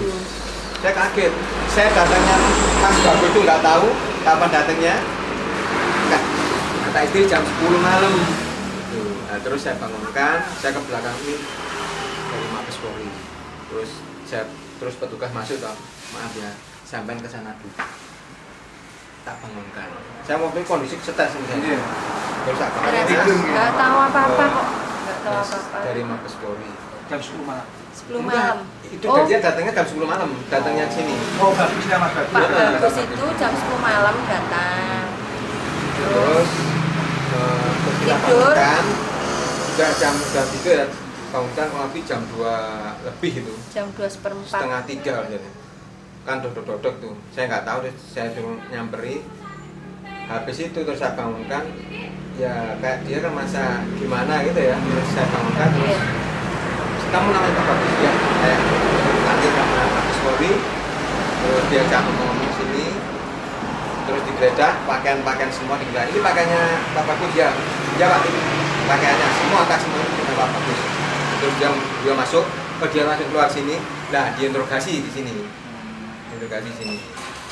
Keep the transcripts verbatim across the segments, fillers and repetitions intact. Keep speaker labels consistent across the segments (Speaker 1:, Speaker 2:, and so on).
Speaker 1: bagus.
Speaker 2: Saya kaget. Saya datangnya Mas Bagus itu nggak tahu kapan datangnya. Kata istri jam sepuluh malam. Nah, terus saya bangunkan, saya ke belakang ini dari Mabes Polri. Terus saya terus petugas masuk, toh. Maaf ya, sampai ke sana dulu. Tak bangunkan. Saya waktu itu kondisi stres sebenarnya. Terus tak bangunkan.
Speaker 1: Nggak tahu apa-apa kok. Nggak tahu apa-apa.
Speaker 2: Dari Mabes Polri.
Speaker 3: Jam sepuluh malam.
Speaker 1: sepuluh malam.
Speaker 2: Itu oh. Dia datangnya jam sepuluh malam, datangnya ke sini.
Speaker 3: Oh, bagusnya Mas Bagus.
Speaker 1: Pak Bagus itu jam sepuluh malam datang.
Speaker 2: Terus uh, kita bangunkan. Sudah jam sudah tiga ya, bangunkan kurang lebih jam dua lebih itu.
Speaker 1: Jam dua seperempat.
Speaker 2: Setengah tiga jadi. Kan dodok-dodok tuh. Saya nggak tahu, saya suruh nyamperin. Habis itu terus saya bangunkan. Ya kayak dia kan masa gimana gitu ya. Terus saya bangunkan terus. Kamu namanya Pak Bagus ya? Saya nanti sama Mabes Polri. Terus dia ajak ngomong sini. Terus digeledah, pakaian-pakaian semua digeledah. Ini pakaiannya Pak Bagus ya? Ya Pak, ini pakaiannya semua tas semua punya Pak Bagus. Terus dia, dia masuk, oh dia langsung keluar sini. Nah, diinterogasi di sini. Interogasi di sini.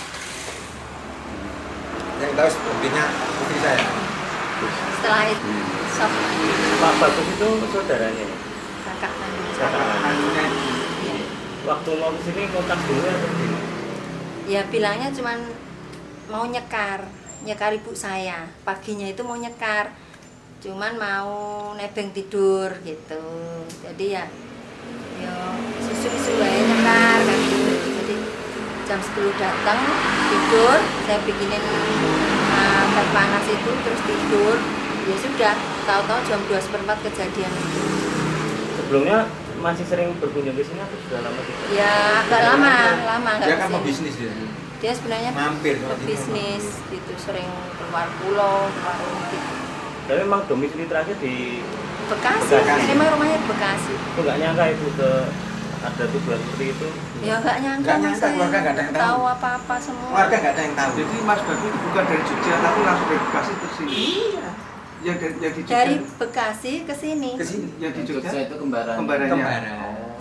Speaker 2: Yang tahu lebihnya putri saya.
Speaker 1: Setelah itu, sok
Speaker 4: Pak Bagus itu saudaranya.
Speaker 1: kakak
Speaker 3: Kandungnya.
Speaker 4: Waktu mau kesini kontak dulu atau gimana?
Speaker 1: Ya bilangnya cuman mau nyekar, nyekar ibu saya. Paginya itu mau nyekar, cuman mau nebeng tidur gitu. Jadi ya, yo susu-susu aja nyekar kan gitu. Jadi jam sepuluh datang tidur, saya bikinin uh, teh panas itu terus tidur. Ya sudah, tahu-tahu jam dua seperempat kejadian itu.
Speaker 4: Sebelumnya masih sering berkunjung ke sini atau sudah lama gitu?
Speaker 1: Ya agak lama, lama nggak
Speaker 2: Dia kan
Speaker 1: kesini.
Speaker 2: pebisnis dia.
Speaker 1: Dia sebenarnya
Speaker 2: Mampir
Speaker 1: bisnis gitu, sering keluar pulau, keluar gitu.
Speaker 4: Tapi memang domisili terakhir di
Speaker 1: Bekasi,
Speaker 2: Bekasi.
Speaker 1: memang rumahnya di Bekasi.
Speaker 4: itu nggak nyangka itu ke ada tujuan seperti itu.
Speaker 1: Ya nggak nyangka,
Speaker 2: Nggak
Speaker 1: mas
Speaker 2: nyangka,
Speaker 1: saya
Speaker 2: keluarga nggak ada yang tahu.
Speaker 1: tahu apa-apa semua.
Speaker 2: Keluarga nggak ada yang tahu.
Speaker 3: Jadi Mas Bagus itu bukan dari Jogja, tapi langsung dari Bekasi ke sini.
Speaker 2: Iya.
Speaker 3: Yang dari, yang di Jogja.
Speaker 1: Dari Bekasi ke sini.
Speaker 2: Ke sini.
Speaker 3: Yang di Jogja.
Speaker 5: itu kembaran.
Speaker 3: Kembarannya.
Speaker 2: Kembaran.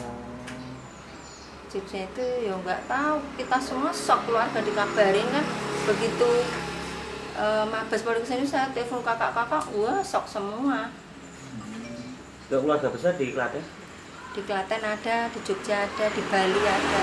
Speaker 1: Jogja itu ya nggak tahu, kita semua shock, keluarga dikabarin kan begitu uh, Mabes Polri kesini, saya telepon kakak-kakak, wah shock semua.
Speaker 4: Untuk keluarga besar di Klaten?
Speaker 1: Di Klaten ada, di Jogja ada, di Bali ada.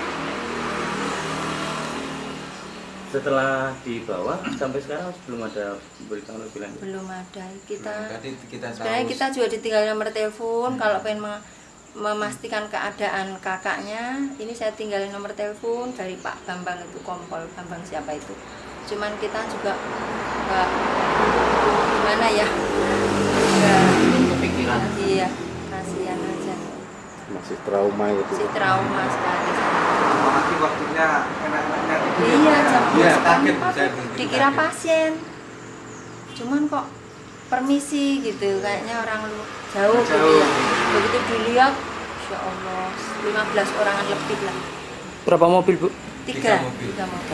Speaker 4: Setelah dibawa sampai sekarang belum ada beritahu lebih lanjut?
Speaker 1: Belum ada. Kita
Speaker 2: Tadi kita
Speaker 1: sebenarnya
Speaker 2: tahu.
Speaker 1: kita juga ditinggal nomor telepon. Hmm. Kalau pengen me memastikan keadaan kakaknya, ini saya tinggalin nomor telepon dari Pak Bambang itu, Kompol Bambang siapa itu. Cuman kita juga nggak gimana ya, nggak
Speaker 5: kepikiran.
Speaker 1: iya, kasihan aja.
Speaker 6: Masih trauma itu.
Speaker 1: Si trauma sekali.
Speaker 3: Apalagi waktunya enak-enaknya tidur.
Speaker 1: Iya, jam
Speaker 2: Iya,
Speaker 1: dua
Speaker 2: kaget,
Speaker 1: seperempat
Speaker 2: saya
Speaker 1: tuh,
Speaker 2: begitu
Speaker 1: dikira
Speaker 2: kaget.
Speaker 1: pasien. Cuman kok permisi gitu, kayaknya orang lu jauh, gitu
Speaker 3: Jauh.
Speaker 1: ya. Begitu dilihat, ya Allah, lima belas orangan lebih lah.
Speaker 7: Berapa mobil, Bu?
Speaker 1: Tiga,
Speaker 2: Tiga mobil.
Speaker 1: tiga mobil.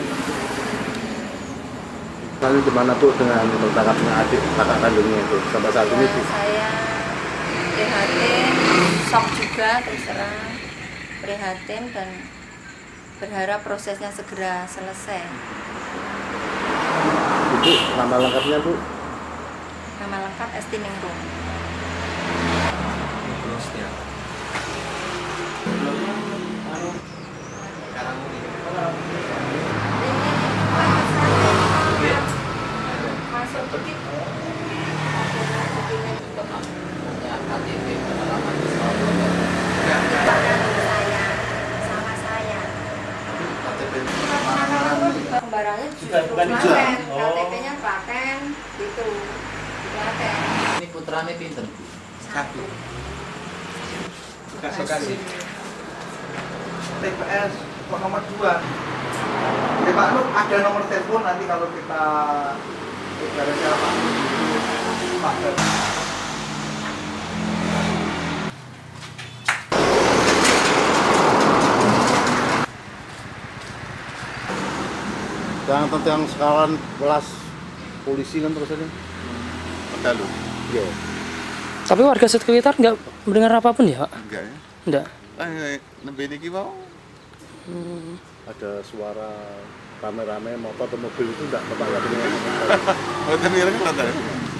Speaker 6: Lalu gimana tuh dengan tertangkapnya adik kakak kandungnya itu sampai saat ini?
Speaker 1: Ya,
Speaker 6: Bu?
Speaker 1: saya prihatin, shock juga terus terang, prihatin dan berharap prosesnya segera selesai.
Speaker 6: Itu nama lengkapnya Bu?
Speaker 1: Nama lengkap Esti Ningrum.
Speaker 2: Terus dia. Sekarang ini.
Speaker 1: Masuk begitu.
Speaker 5: Punya K T P pengalaman di
Speaker 2: Enggak, enggak.
Speaker 1: Saya sama saya. Kembarannya
Speaker 4: Juga,
Speaker 1: justru
Speaker 4: bukan di
Speaker 1: Klaten,
Speaker 4: Jogja. Oh.
Speaker 1: K T P-nya Klaten, gitu. Di Klaten.
Speaker 5: Ini putranya pinter.
Speaker 2: Satu.
Speaker 3: Bekasi.
Speaker 2: Bekasi.
Speaker 3: T P S nomor dua. Ya Pak Nur, ada nomor telepon nanti kalau kita ibaratnya Pak Nur itu Pak Nur.
Speaker 6: Yang tentang sekarang kelas polisi kan terus ini.
Speaker 8: Ada lu?
Speaker 6: Iya.
Speaker 7: Tapi warga sekitar nggak mendengar apapun ya, Pak?
Speaker 8: Enggak ya?
Speaker 7: Enggak.
Speaker 8: Eh, nembe niki mau
Speaker 7: Hmm.
Speaker 6: Ada suara rame-rame motor atau mobil itu enggak, Bapak enggak dengar.
Speaker 8: Oh, dengar kan?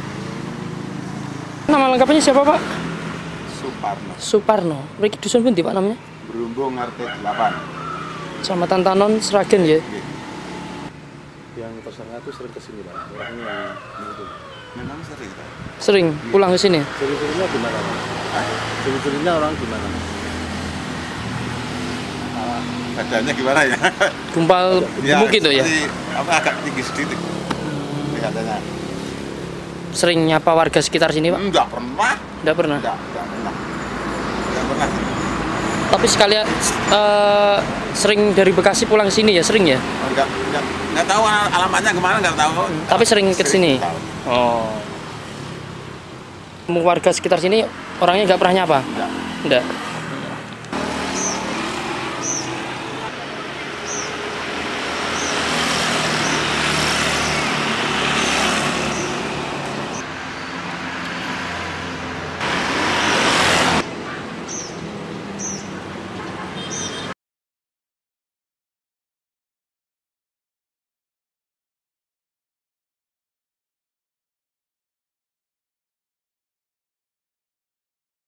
Speaker 7: Nama lengkapnya siapa Pak?
Speaker 8: Suparno.
Speaker 7: Suparno. Mriki dusun pundi Pak namanya?
Speaker 8: Berumbung R T delapan.
Speaker 7: Kecamatan Tanon, Sragen ya.
Speaker 8: Nggih.
Speaker 6: Yang tersangka itu sering kesini Pak, orangnya yang itu.
Speaker 8: Memang sering, Pak.
Speaker 7: Sering pulang ke sini.
Speaker 6: Ciri-cirinya gimana Pak? Ciri-cirinya orang gimana?
Speaker 8: Ah, badannya gimana ya?
Speaker 7: Gumpal gemuk gitu ya.
Speaker 8: seperti apa agak tinggi sedikit. Katanya.
Speaker 7: Sering nyapa warga sekitar sini Pak?
Speaker 8: Enggak pernah.
Speaker 7: Enggak pernah.
Speaker 8: Enggak, enggak pernah. Enggak pernah.
Speaker 7: Tapi sekali eh, sering dari Bekasi pulang ke sini ya, sering ya?
Speaker 8: Enggak, enggak, enggak tahu al- alamatnya kemana, enggak tahu.
Speaker 7: Tapi sering ke sini.
Speaker 8: tahu.
Speaker 7: Oh. Warga sekitar sini orangnya nggak pernah nyapa?
Speaker 8: Enggak.
Speaker 7: Enggak.